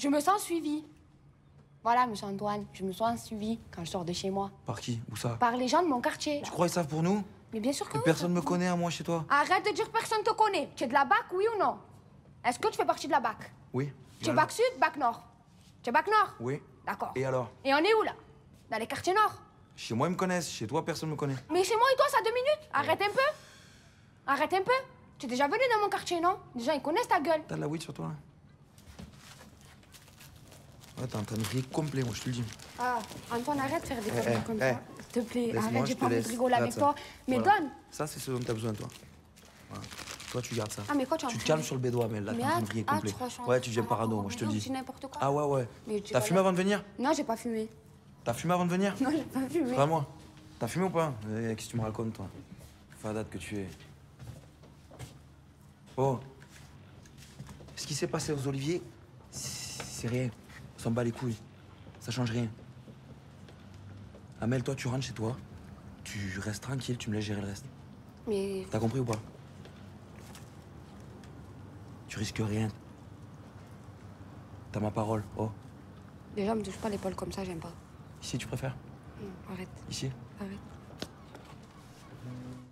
Je me sens suivie. Voilà, monsieur Antoine, je me sens suivie quand je sors de chez moi. Par qui? Où ça? Par les gens de mon quartier. Tu crois qu'ils savent pour nous? Mais bien sûr que Que oui, personne ça- me connaît à moi chez toi? Arrête de dire que personne te connaît. Tu es de la BAC, oui ou non? Est-ce que tu fais partie de la BAC? Oui. Tu es BAC Sud, BAC Nord? Tu es BAC Nord? Oui. D'accord. Et alors? Et on est où, là? Dans les quartiers nord? Chez moi, ils me connaissent. Chez toi, personne me connaît. Mais chez moi et toi, ça a 2 minutes. Arrête un peu. Arrête un peu. Tu es déjà venu dans mon quartier, non? Les gens, ils connaissent ta gueule. T'as de la weed sur toi, là? Ouais, t'es en train de rire complet, moi, je te le dis. Ah, Antoine, arrête de faire des conneries comme ça. S'il te plaît, Laisse-moi, arrête, je j'ai te pas envie de laisse. rigoler avec Regarde toi. ça. Mais Voilà. donne. Ça, c'est ce dont t'as besoin, toi. Voilà. Toi, tu gardes ça. Ah, mais quoi, tu es en Tu te train calmes de- sur le bédois, mais là, t'es Mais en train de ah, rire ah, complet. tu crois que je suis en- Ouais, tu deviens Ah, parano, oh, moi, je te non, le je dis. dis n'importe quoi. Ah ouais, ouais. Mais tu T'as vas fumé là. avant de venir? Non, j'ai pas fumé. T'as fumé avant de venir? Non, j'ai pas fumé. Pas moi. T'as fumé ou pas? Qu'est-ce que tu me racontes, toi? Fadade que tu es. Oh. Ce qui s'est passé aux Oliviers, c'est rien. On s'en bat les couilles. Ça change rien. Amel, toi, tu rentres chez toi. Tu restes tranquille, tu me laisses gérer le reste. Mais T'as compris ou pas? Tu risques rien. T'as ma parole. Oh. déjà, me touche pas l'épaule comme ça, j'aime pas. Ici, tu préfères? Non, arrête. Ici? Arrête.